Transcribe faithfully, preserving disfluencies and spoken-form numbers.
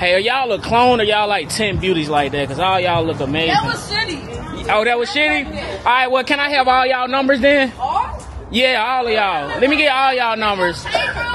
Hey, are y'all a clone or y'all like ten beauties like that? Cause all y'all look amazing. That was shitty. Oh, that was shitty? All right, well, can I have all y'all numbers then? Yeah, all of y'all. Let me get all y'all numbers.